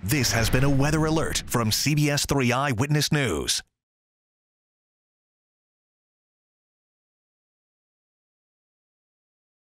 This has been a weather alert from CBS 3 Eyewitness News.